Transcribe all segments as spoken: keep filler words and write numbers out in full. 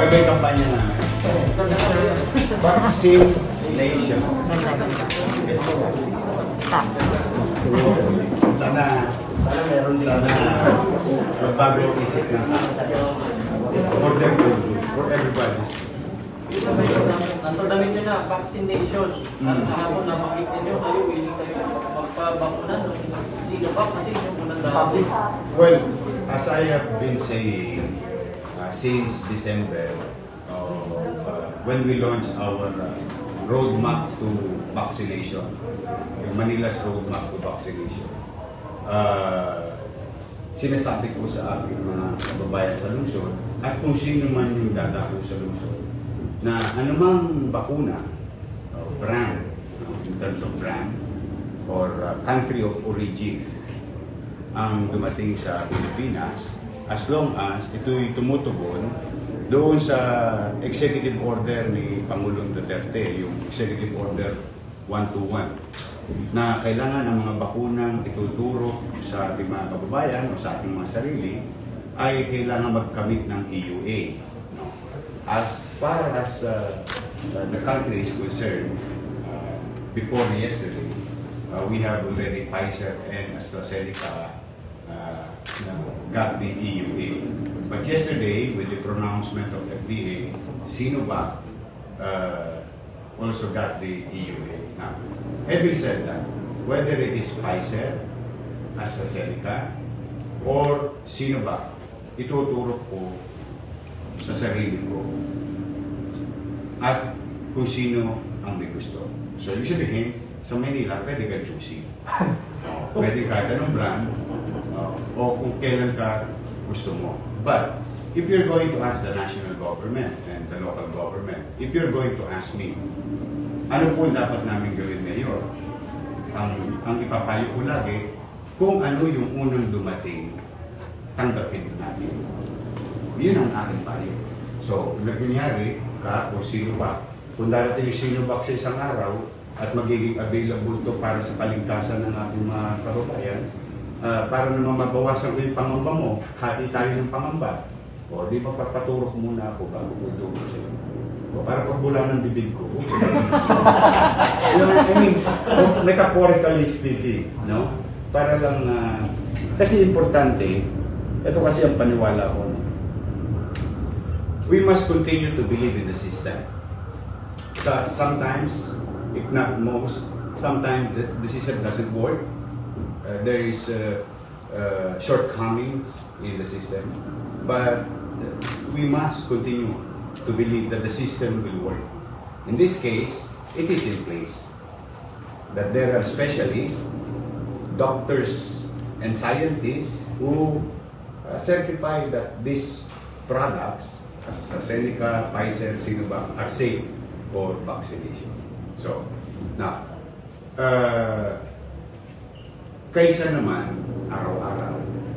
Okay ba yung kampanya namin? Vaccine Nation. Sana, sana magbago yung isip ng for them to do, for everybody's. Nasa damit nyo na, vaccination. At kahapon na makikita nyo, kayo willing kayo magpabakunan. Sino ba? Kasi yung unang dati. Well, as I have been saying uh, since December, uh, uh, when we launched our uh, roadmap to vaccination, yung Manila's roadmap to vaccination, uh, sinasabi ko sa aking mga kababayan sa lungsod at kung sino man yung dadako sa lungsod na anumang bakuna, uh, brand, uh, in terms of brand, or uh, country of origin, ang dumating sa Pilipinas, as long as ito'y tumutugon doon sa executive order ni Pangulong Duterte, yung executive order one two one, na kailangan ang mga bakunang ituturo sa ating mga kababayan o sa ating mga sarili ay kailangan magkamit ng E U A. As far as uh, uh, the country is concerned, uh, before yesterday, uh, we have already Pfizer and AstraZeneca uh, got the E U A. But yesterday, with the pronouncement of F D A, Sinovac uh, also got the E U A. Now, having said that, whether it is Pfizer, AstraZeneca, or Sinovac, ituturo ko sa sarili ko at kung sino ang may gusto. So, ibig sabihin, sa Manila, pwede ka choosy. Uh, pwede kahit anong brand uh, o kung kailan ka gusto mo. But, if you're going to ask the national government and the local government, if you're going to ask me, ano po dapat namin gawin ngayon? Ang, ang ipapayo ko lagi, kung ano yung unang dumating, tanggapin natin. Yun ang aking payo. So, nangyari ka o sino ba, kung darating yung Sinovac sa isang araw at magiging available to para sa paligtasan ng ating mga kababayan, uh, para naman mabawasan ko yung pangamba mo, hati tayo ng pangamba. O, di ba papaturok muna ako bago ko ituro sa'yo. O, para pagbula ng bibig ko. I mean, metaphorically speaking, no? Para lang, uh, kasi importante, ito kasi ang paniwala ko, we must continue to believe in the system. So, sometimes, if not most, sometimes the, the system doesn't work. Uh, there is uh, uh, shortcomings in the system. But we must continue to believe that the system will work. In this case, it is in place. That there are specialists, doctors, and scientists who uh, certify that these products, AstraZeneca, Pfizer, Sinovac, are safe for vaccination. So, now, uh, kaysa naman araw-araw,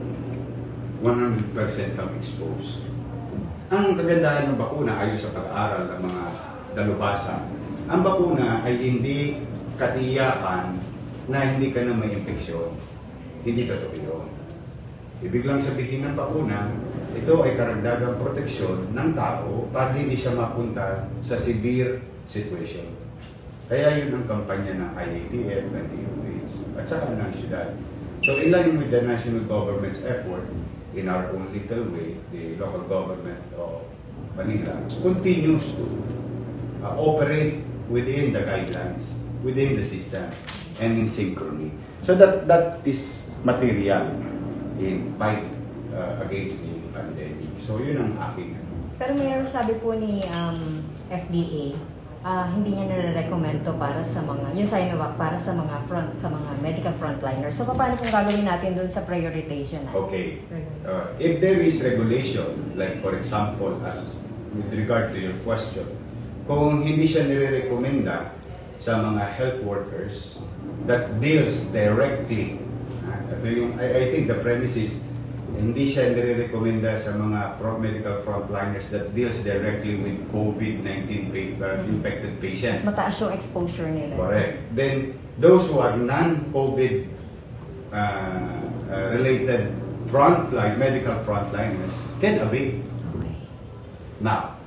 one hundred percent kang exposed. Ang kagandahan ng bakuna ayon sa pag-aaral ng mga dalubhasa, ang bakuna ay hindi katiyakan na hindi ka na may infeksyon. Hindi totoo yun. Ibig lang sabihin ng bakuna, ito ay karagdagang proteksyon ng tao para hindi siya mapunta sa severe situation. Kaya yun ang kampanya ng I A T F, ng D O H, at saka ng syudad. So in line with the national government's effort, in our own little way, the local government of Manila continues to uh, operate within the guidelines, within the system, and in synchrony. So that that is material in fight uh, against the pandemic. So yun ang aking. Pero Mayor, sabi po ni um, F D A, uh, hindi niya nare-recommend to para sa mga, yung Sinovac para sa mga front, sa mga medical frontliners. So paano kung gagawin natin dun sa prioritization natin? Okay. Uh, if there is regulation, like for example, as with regard to your question, kung hindi siya nire-recommenda sa mga health workers that deals directly, ito yung, I, I think the premise is, hindi siya nire-recommenda sa mga pro medical frontliners that deals directly with COVID nineteen pa, uh, infected patients. Mas mataas yung exposure nila. Correct. Then, those who are non-COVID uh, uh, related frontline, medical frontliners can avail. Okay. Now,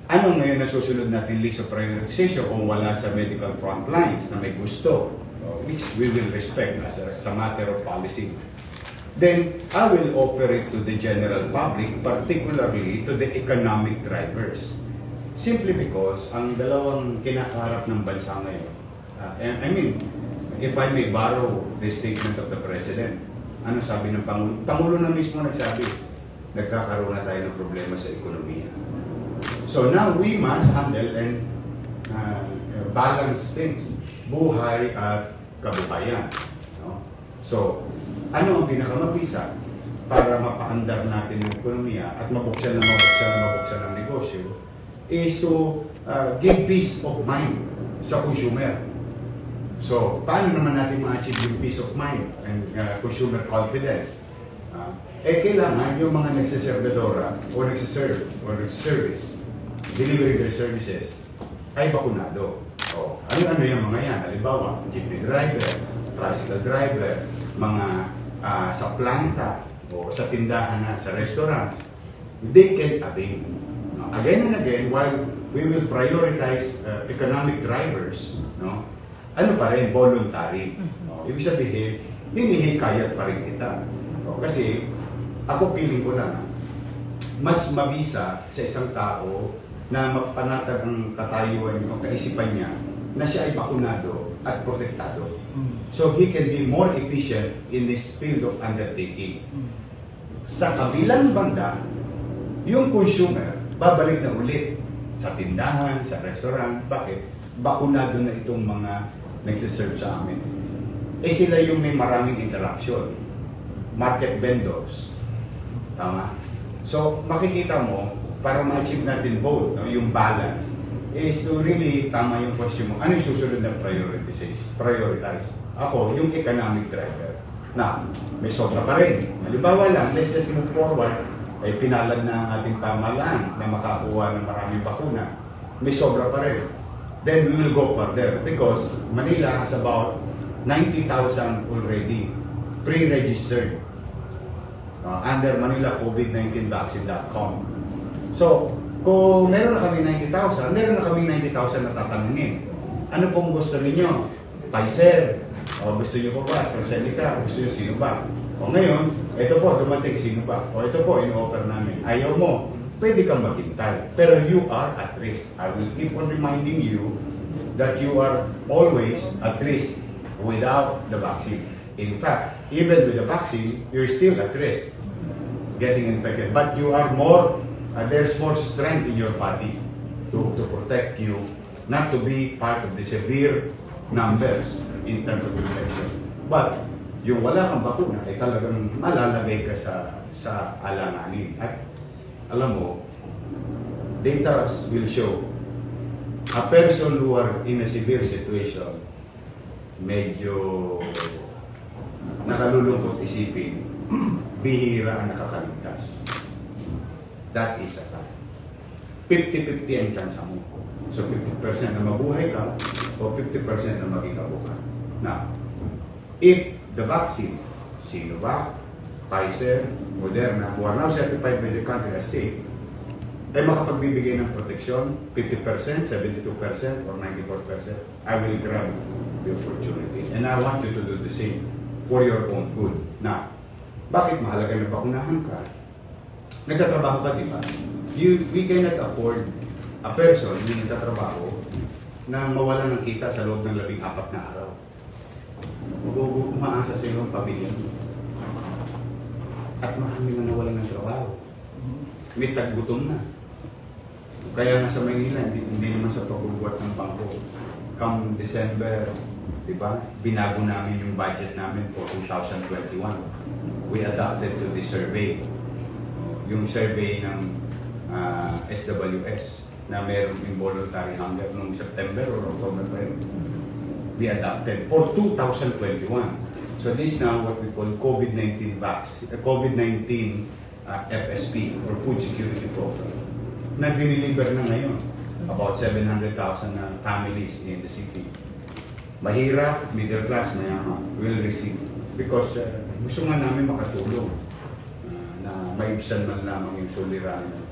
Ano ngayon na susunod natin list of prioritization kung wala sa medical front lines na may gusto, uh, which we will respect as a, as a matter of policy. Then, I will offer it to the general public, particularly to the economic drivers. Simply because ang dalawang kinakaharap ng bansa ngayon, uh, and, I mean, if I may borrow the statement of the President, ano sabi ng Pangulo? Pangulo na mismo nagsabi, nagkakaroon na tayo ng problema sa ekonomiya. So now we must handle and uh, balance things, buhay at kabuhayan. No? So, ano ang pinakamabisa para mapaandar natin ng ekonomiya at mabuksan na mabuksan na mabuksan ng negosyo is to uh, give peace of mind sa consumer. So, paano naman natin ma-achieve yung peace of mind and uh, consumer confidence? Uh, eh, kailangan yung mga nagsiservidora o nagsiserve o nagsiservice, delivering their services, ay bakunado. O, ano-ano yung mga yan? Halimbawa, jeepney driver, tricycle driver, mga uh, sa planta o sa tindahan na sa restaurants, they can avail. No? Again and again, while we will prioritize uh, economic drivers, no? Ano pa rin, voluntary. No? Ibig sabihin, hinihikayat pa rin kita. No? Kasi, ako feeling ko na, mas mabisa sa isang tao na mapanatag ang katayuan o kaisipan niya na siya ay bakunado at protektado. So he can be more efficient in this field of undertaking. Sa kabilang banda, yung consumer, babalik na ulit sa tindahan, sa restaurant. Bakit? Bakunado na itong mga nagsiserve sa amin. Eh sila yung may maraming interaction. Market vendors. Tama? So makikita mo, para ma-achieve natin both, no, yung balance, is to really tama yung question mo. Ano yung susunod na prioritize? Prioritize. Ako, yung economic driver. Na, may sobra pa rin. Halimbawa lang, let's just move forward. Ay pinalad na ang ating pamahalaan na makakuha ng maraming bakuna. May sobra pa rin. Then we will go further because Manila has about ninety thousand already pre-registered uh, under Manila COVID nineteen vaccine dot com. So, kung meron na kami ninety thousand, meron na kami ninety thousand na tatanungin. Ano pong gusto ninyo? Pfizer? O gusto nyo po ba? AstraZeneca? Gusto nyo sino ba? O ngayon, ito po, dumating sino ba? O ito po, in-offer namin. Ayaw mo, pwede kang maghintay. Pero you are at risk. I will keep on reminding you that you are always at risk without the vaccine. In fact, even with the vaccine, you're still at risk getting infected. But you are more Uh, there's more strength in your body to, to protect you, not to be part of the severe numbers in terms of infection. But yung wala kang bakuna ay talagang malalagay ka sa, sa alanganin. At alam mo, data will show a person who are in a severe situation, medyo nakalulungkot isipin, bihira ang nakakaligtas. That is a fact. fifty fifty ang chance mo. So fifty percent na mabuhay ka o fifty percent na maging kabuka. Now, if the vaccine, Sinovac, Pfizer, Moderna, who are now certified by the country as safe, ay makapagbibigay ng proteksyon, fifty percent, seventy-two percent, or ninety-four percent, I will grab the opportunity. And I want you to do the same for your own good. Now, bakit mahalaga na bakunahan ka? Nagtatrabaho ka, di ba? You, we cannot afford a person na nagtatrabaho na mawalan ng kita sa loob ng labing apat na araw. Umaasa sa iyo ang pamilya mo. At marami na nawalan ng trabaho. May taggutom na. Kaya nga sa Maynila, hindi, hindi naman sa pagbubuhat ng bangko. Come December, di ba? Binago namin yung budget namin for two thousand twenty-one. We adapted to the survey. Yung survey ng uh, S W S na mayroong involuntary hunger noong September or October pa yun. We adapted for two thousand twenty-one. So this is now what we call COVID nineteen vaccine, uh, COVID nineteen uh, F S P or Food Security Program na diniliver na ngayon. About seven hundred thousand uh, families in the city. Mahirap, middle class, mayaman will receive because uh, gusto nga namin makatulong. Na maibsan man lamang yung suliranin ng tao.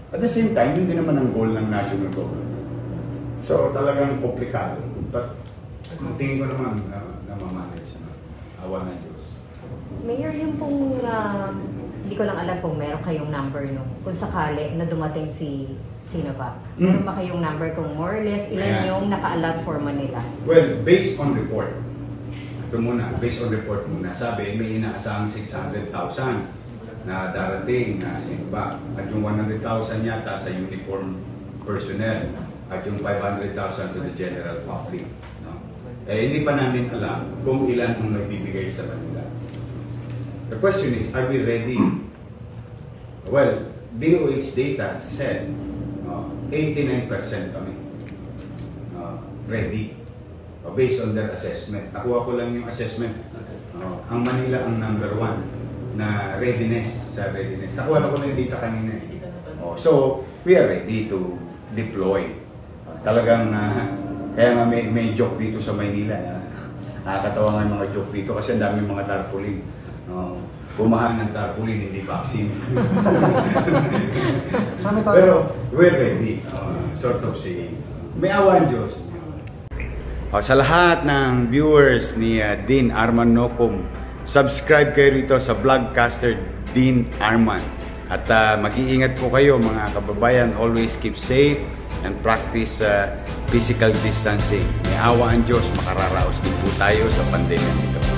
At the same time, yun din naman ang goal ng national government. So talagang komplikado. But tingin ko naman uh, na mamanage na awa ng Diyos. Mayor, yung pong, um, hindi ko lang alam kung meron kayong number nung kung sakali na dumating si Sinovac. Meron ba kayong number kung more or less ilan Ayan. yung naka-allot for Manila? Well, based on report, ito muna, based on report muna, sabi may inaasahang six hundred thousand na darating na Sinovac. At yung one hundred thousand yata sa uniform personnel at yung five hundred thousand to the general public. No? Eh, hindi pa namin alam kung ilan ang magbibigay sa Manila. The question is, are we ready? Well, D O H data said uh, eighty-nine percent kami uh, ready uh, based on their assessment. Nakuha ko lang yung assessment. Uh, ang Manila ang number one na readiness sa readiness. Nakuha ko lang yung data kanina eh. Oh, so, we are ready to deploy. Uh, talagang, uh, kaya nga may, may joke dito sa Maynila. Uh, nakakatawa nga yung mga joke dito kasi ang dami mga tarpaulin. Uh, bumahan ng tarpaulin, hindi vaccine. Pero we're ready. Uh, sort of saying, may awa ang Diyos. Uh, sa lahat ng viewers ni uh, Dean Arman Nocum, subscribe kayo rito sa Vlogcaster Dean Arman. At uh, mag-iingat po kayo mga kababayan. Always keep safe and practice uh, physical distancing. May awa ang Diyos, makararaos din po tayo sa pandemya nito.